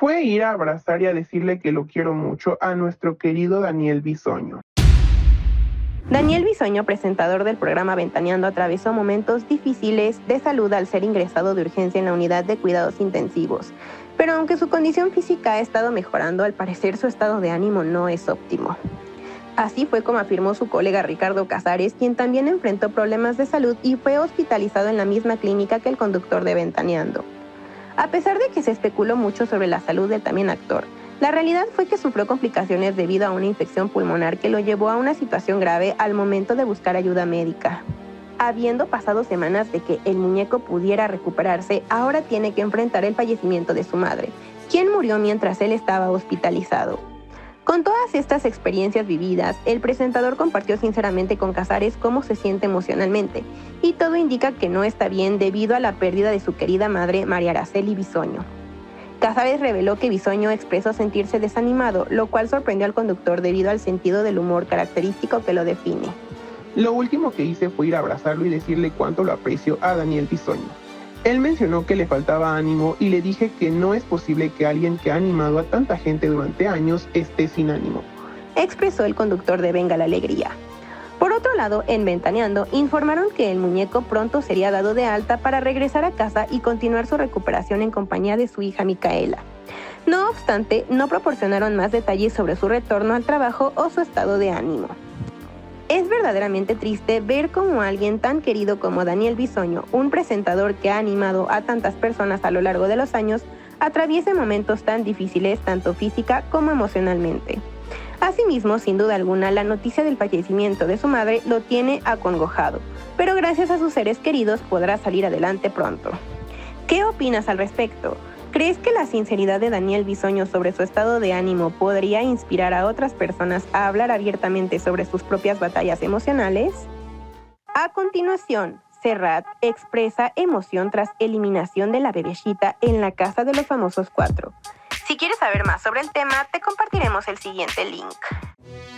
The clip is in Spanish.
fue ir a abrazar y a decirle que lo quiero mucho a nuestro querido Daniel Bisoño. Daniel Bisoño, presentador del programa Ventaneando, atravesó momentos difíciles de salud al ser ingresado de urgencia en la unidad de cuidados intensivos. Pero aunque su condición física ha estado mejorando, al parecer su estado de ánimo no es óptimo. Así fue como afirmó su colega Ricardo Casares, quien también enfrentó problemas de salud y fue hospitalizado en la misma clínica que el conductor de Ventaneando. A pesar de que se especuló mucho sobre la salud del también actor, la realidad fue que sufrió complicaciones debido a una infección pulmonar que lo llevó a una situación grave al momento de buscar ayuda médica. Habiendo pasado semanas de que el muñeco pudiera recuperarse, ahora tiene que enfrentar el fallecimiento de su madre, quien murió mientras él estaba hospitalizado. Con todas estas experiencias vividas, el presentador compartió sinceramente con Casares cómo se siente emocionalmente, y todo indica que no está bien debido a la pérdida de su querida madre, María Araceli Bisoño. Casares reveló que Bisoño expresó sentirse desanimado, lo cual sorprendió al conductor debido al sentido del humor característico que lo define. Lo último que hice fue ir a abrazarlo y decirle cuánto lo aprecio a Daniel Bisoño. Él mencionó que le faltaba ánimo y le dije que no es posible que alguien que ha animado a tanta gente durante años esté sin ánimo, expresó el conductor de Venga la Alegría. Por otro lado, en Ventaneando, informaron que el muñeco pronto sería dado de alta para regresar a casa y continuar su recuperación en compañía de su hija Micaela. No obstante, no proporcionaron más detalles sobre su retorno al trabajo o su estado de ánimo. Es verdaderamente triste ver cómo alguien tan querido como Daniel Bisoño, un presentador que ha animado a tantas personas a lo largo de los años, atraviese momentos tan difíciles tanto física como emocionalmente. Asimismo, sin duda alguna, la noticia del fallecimiento de su madre lo tiene acongojado, pero gracias a sus seres queridos podrá salir adelante pronto. ¿Qué opinas al respecto? ¿Crees que la sinceridad de Daniel Bisoño sobre su estado de ánimo podría inspirar a otras personas a hablar abiertamente sobre sus propias batallas emocionales? A continuación, Serrat expresa emoción tras eliminación de la bebecita en la casa de los famosos 4. Si quieres saber más sobre el tema, te compartiremos el siguiente link.